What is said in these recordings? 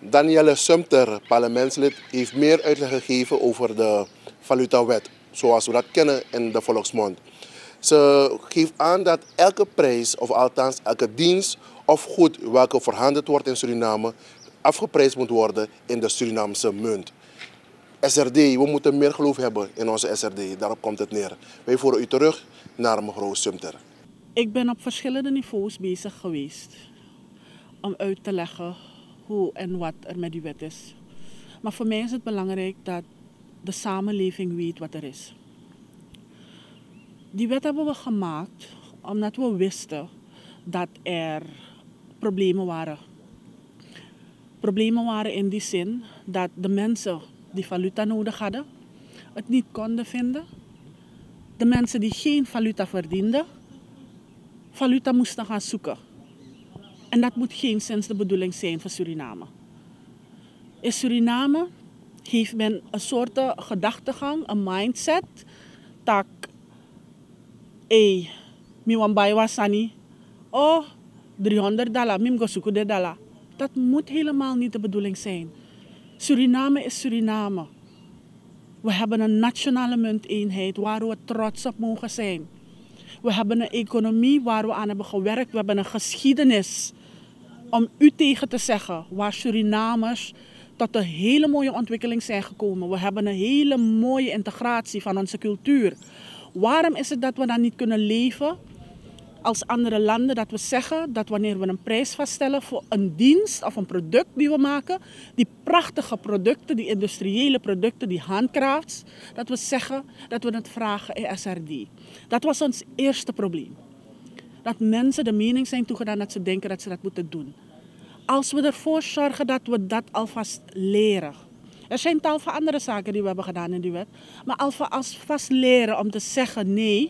Danielle Sumter, parlementslid, heeft meer uitleg gegeven over de valutawet, zoals we dat kennen in de volksmond. Ze geeft aan dat elke prijs, of althans elke dienst of goed welke verhandeld wordt in Suriname, afgeprijsd moet worden in de Surinaamse munt. SRD, we moeten meer geloof hebben in onze SRD, daarop komt het neer. Wij voeren u terug naar mevrouw Sumter. Ik ben op verschillende niveaus bezig geweest om uit te leggen hoe en wat er met die wet is. Maar voor mij is het belangrijk dat de samenleving weet wat er is. Die wet hebben we gemaakt omdat we wisten dat er problemen waren. Problemen waren in die zin dat de mensen die valuta nodig hadden, het niet konden vinden. De mensen die geen valuta verdienden, valuta moesten gaan zoeken. En dat moet geenszins de bedoeling zijn voor Suriname. In Suriname heeft men een soort gedachtegang, een mindset, dat mi wan bai wasani, oh, $300, mim go zoeken de dollar. Dat moet helemaal niet de bedoeling zijn. Suriname is Suriname. We hebben een nationale munteenheid waar we trots op mogen zijn. We hebben een economie waar we aan hebben gewerkt. We hebben een geschiedenis. Om u tegen te zeggen waar Surinamers tot een hele mooie ontwikkeling zijn gekomen. We hebben een hele mooie integratie van onze cultuur. Waarom is het dat we dan niet kunnen leven als andere landen? Dat we zeggen dat wanneer we een prijs vaststellen voor een dienst of een product die we maken, die prachtige producten, die industriële producten, die handcrafts, dat we zeggen dat we het vragen in SRD. Dat was ons eerste probleem. Dat mensen de mening zijn toegedaan dat ze denken dat ze dat moeten doen. Als we ervoor zorgen dat we dat alvast leren. Er zijn tal van andere zaken die we hebben gedaan in die wet. Maar alvast leren om te zeggen nee,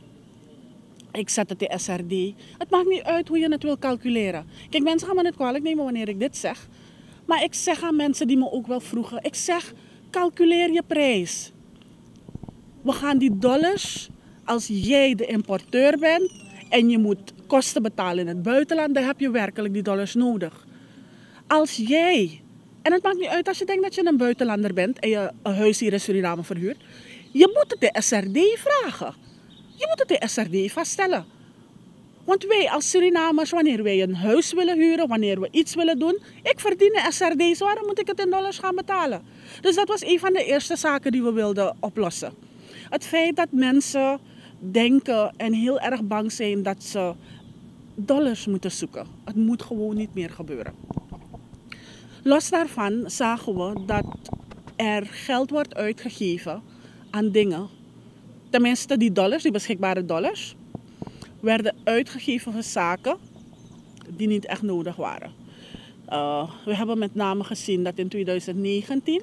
ik zet het in SRD. Het maakt niet uit hoe je het wil calculeren. Kijk, mensen gaan me niet kwalijk nemen wanneer ik dit zeg. Maar ik zeg aan mensen die me ook wel vroegen. Ik zeg, calculeer je prijs. We gaan die dollars, als jij de importeur bent en je moet kosten betalen in het buitenland, dan heb je werkelijk die dollars nodig. Als jij, en het maakt niet uit als je denkt dat je een buitenlander bent en je een huis hier in Suriname verhuurt, je moet het de SRD vragen. Je moet het de SRD vaststellen. Want wij als Surinamers, wanneer wij een huis willen huren, wanneer we iets willen doen, ik verdien een SRD, zo waarom moet ik het in dollars gaan betalen? Dus dat was een van de eerste zaken die we wilden oplossen. Het feit dat mensen denken en heel erg bang zijn dat ze dollars moeten zoeken. Het moet gewoon niet meer gebeuren. Los daarvan zagen we dat er geld wordt uitgegeven aan dingen. Tenminste, die dollars, die beschikbare dollars, werden uitgegeven voor zaken die niet echt nodig waren. We hebben met name gezien dat in 2019...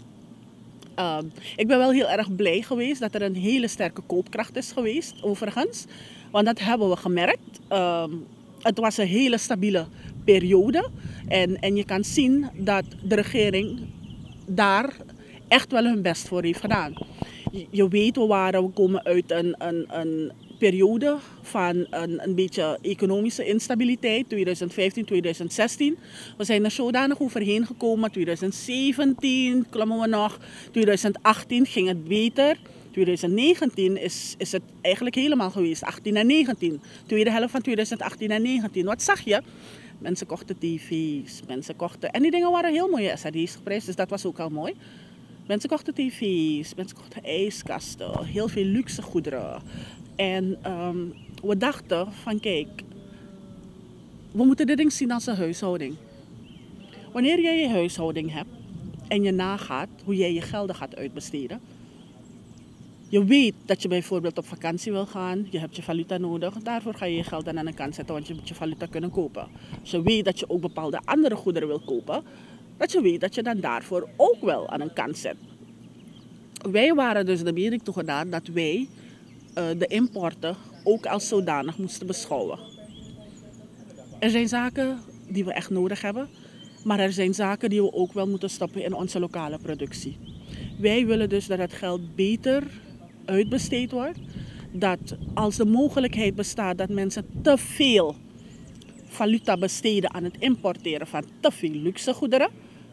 ik ben wel heel erg blij geweest dat er een hele sterke koopkracht is geweest, overigens. Want dat hebben we gemerkt. Het was een hele stabiele periode. En je kan zien dat de regering daar echt wel hun best voor heeft gedaan. Je weet, we komen uit een periode van een beetje economische instabiliteit, 2015, 2016. We zijn er zodanig overheen gekomen, 2017 klommen we nog, 2018 ging het beter. 2019 is het eigenlijk helemaal geweest, 18 en 19. Tweede helft van 2018 en 19. Wat zag je? Mensen kochten tv's, mensen kochten... En die dingen waren heel mooie SRD's geprijsd, dus dat was ook al mooi. Mensen kochten tv's, mensen kochten ijskasten, heel veel luxe goederen. En we dachten van kijk, we moeten dit ding zien als een huishouding. Wanneer jij je huishouding hebt en je nagaat hoe jij je gelden gaat uitbesteden. Je weet dat je bijvoorbeeld op vakantie wil gaan, je hebt je valuta nodig. Daarvoor ga je je geld dan aan de kant zetten, want je moet je valuta kunnen kopen. Als je weet dat je ook bepaalde andere goederen wil kopen, dat je weet dat je dan daarvoor ook wel aan een kant zet. Wij waren dus de mening toegedaan dat wij de importen ook als zodanig moesten beschouwen. Er zijn zaken die we echt nodig hebben, maar er zijn zaken die we ook wel moeten stoppen in onze lokale productie. Wij willen dus dat het geld beter uitbesteed wordt. Dat als de mogelijkheid bestaat dat mensen te veel valuta besteden aan het importeren van te veel luxe goederen,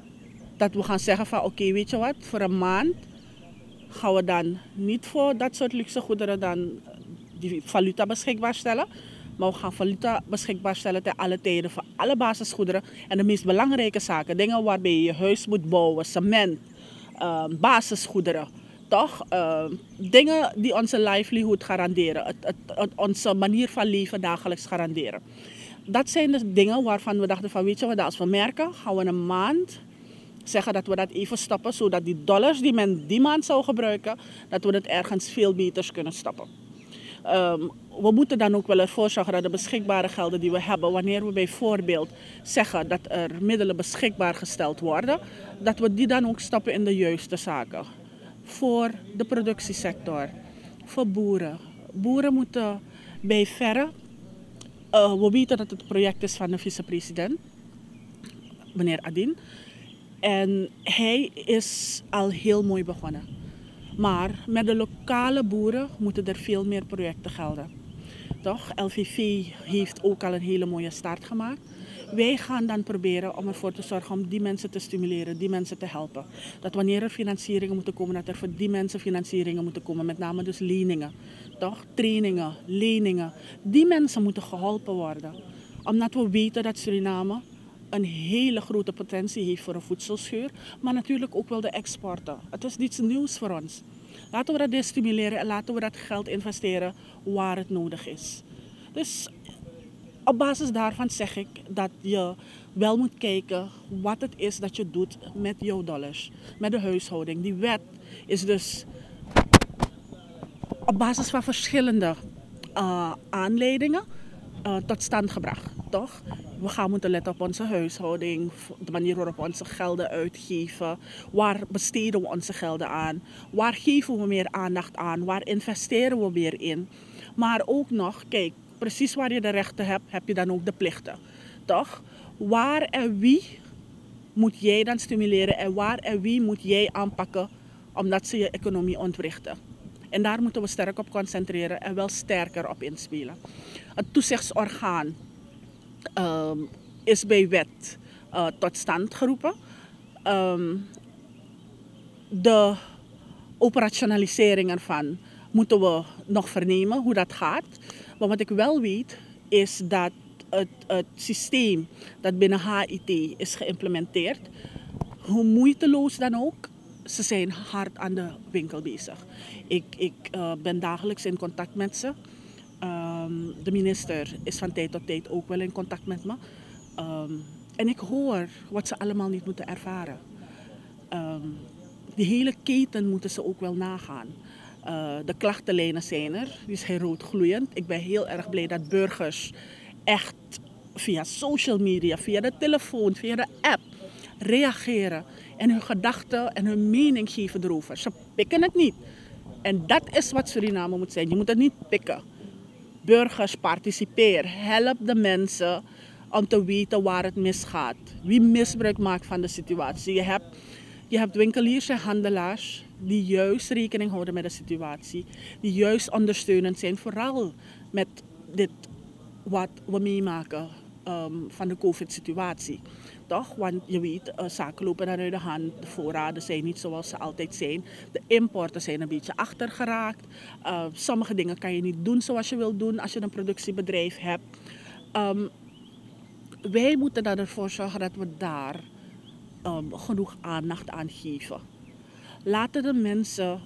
Dat we gaan zeggen van oké, weet je wat, voor een maand gaan we dan niet voor dat soort luxe goederen dan die valuta beschikbaar stellen. Maar we gaan valuta beschikbaar stellen ten alle tijden voor alle basisgoederen. En de meest belangrijke zaken, dingen waarbij je je huis moet bouwen, cement, basisgoederen. Toch? Dingen die onze livelihood garanderen, onze manier van leven dagelijks garanderen. Dat zijn de dingen waarvan we dachten van weet je wat, als we merken, gaan we een maand zeggen dat we dat even stoppen. Zodat die dollars die men die maand zou gebruiken, dat we het ergens veel beter kunnen stoppen. We moeten dan ook wel ervoor zorgen dat de beschikbare gelden die we hebben, wanneer we bijvoorbeeld zeggen dat er middelen beschikbaar gesteld worden, dat we die dan ook stoppen in de juiste zaken. Voor de productiesector, voor boeren. Boeren moeten bij verre, we weten dat het project is van de vicepresident, meneer Adin. En hij is al heel mooi begonnen. Maar met de lokale boeren moeten er veel meer projecten gelden. Toch? LVV heeft ook al een hele mooie start gemaakt. Wij gaan dan proberen om ervoor te zorgen om die mensen te stimuleren, die mensen te helpen. Dat wanneer er financieringen moeten komen, dat er voor die mensen financieringen moeten komen. Met name dus leningen. Toch? Trainingen, leningen. Die mensen moeten geholpen worden. Omdat we weten dat Suriname een hele grote potentie heeft voor een voedselschuur. Maar natuurlijk ook wel de exporten. Het is niets nieuws voor ons. Laten we dat stimuleren en laten we dat geld investeren waar het nodig is. Dus op basis daarvan zeg ik dat je wel moet kijken wat het is dat je doet met jouw dollars. Met de huishouding. Die wet is dus op basis van verschillende aanleidingen tot stand gebracht. Toch? We gaan moeten letten op onze huishouding, de manier waarop we onze gelden uitgeven. Waar besteden we onze gelden aan? Waar geven we meer aandacht aan? Waar investeren we meer in? Maar ook nog, kijk, precies waar je de rechten hebt, heb je dan ook de plichten. Toch? Waar en wie moet jij dan stimuleren en waar en wie moet jij aanpakken omdat ze je economie ontwrichten? En daar moeten we sterk op concentreren en wel sterker op inspelen. Het toezichtsorgaan is bij wet tot stand geroepen. De operationalisering ervan moeten we nog vernemen hoe dat gaat. Maar wat ik wel weet is dat het systeem dat binnen HIT is geïmplementeerd, hoe moeiteloos dan ook, ze zijn hard aan de winkel bezig. Ik ben dagelijks in contact met ze. De minister is van tijd tot tijd ook wel in contact met me. En ik hoor wat ze allemaal niet moeten ervaren. Die hele keten moeten ze ook wel nagaan. De klachtenlijnen zijn er, die zijn roodgloeiend. Ik ben heel erg blij dat burgers echt via social media, via de telefoon, via de app reageren. En hun gedachten en hun mening geven erover. Ze pikken het niet. En dat is wat Suriname moet zijn. Je moet het niet pikken. Burgers, participeer. Help de mensen om te weten waar het misgaat. Wie misbruik maakt van de situatie. Je hebt winkeliers en handelaars die juist rekening houden met de situatie. Die juist ondersteunend zijn. Vooral met dit wat we meemaken van de COVID-situatie. Toch? Want je weet, zaken lopen dan uit de hand. De voorraden zijn niet zoals ze altijd zijn. De importen zijn een beetje achtergeraakt. Sommige dingen kan je niet doen zoals je wilt doen als je een productiebedrijf hebt. Wij moeten dan ervoor zorgen dat we daar genoeg aandacht aan geven. Laten de mensen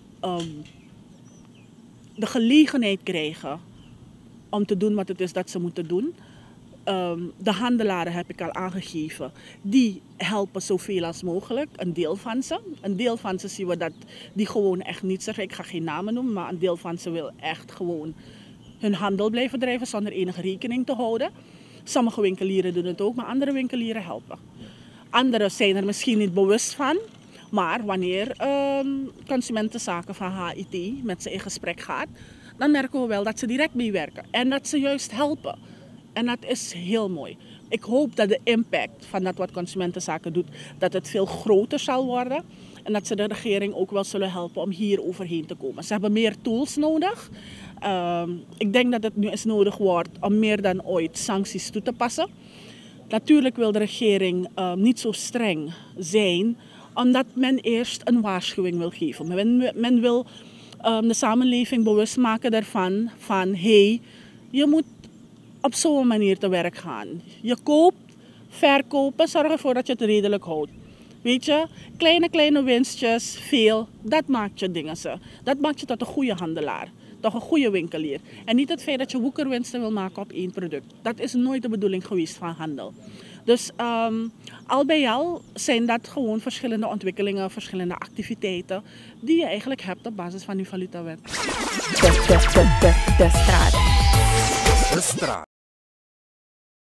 de gelegenheid krijgen om te doen wat het is dat ze moeten doen. De handelaren heb ik al aangegeven. Die helpen zoveel als mogelijk. Een deel van ze. Een deel van ze zien we dat die gewoon echt niet zeggen. Ik ga geen namen noemen, maar een deel van ze wil echt gewoon hun handel blijven drijven zonder enige rekening te houden. Sommige winkelieren doen het ook, maar andere winkelieren helpen. Anderen zijn er misschien niet bewust van. Maar wanneer consumentenzaken van HIT met ze in gesprek gaat, dan merken we wel dat ze direct meewerken. En dat ze juist helpen. En dat is heel mooi. Ik hoop dat de impact van dat wat consumentenzaken doet, dat het veel groter zal worden. En dat ze de regering ook wel zullen helpen om hier overheen te komen. Ze hebben meer tools nodig. Ik denk dat het nu eens nodig wordt om meer dan ooit sancties toe te passen. Natuurlijk wil de regering niet zo streng zijn, omdat men eerst een waarschuwing wil geven. Men wil de samenleving bewust maken daarvan van hey, je moet op zo'n manier te werk gaan. Je koopt, verkopen, zorg ervoor dat je het redelijk houdt. Weet je, kleine winstjes, veel, dat maakt je dingen. Dat maakt je tot een goede handelaar, toch een goede winkelier. En niet het feit dat je woekerwinsten wil maken op één product. Dat is nooit de bedoeling geweest van handel. Dus al bij al zijn dat gewoon verschillende ontwikkelingen, verschillende activiteiten die je eigenlijk hebt op basis van die valutawet. De straat.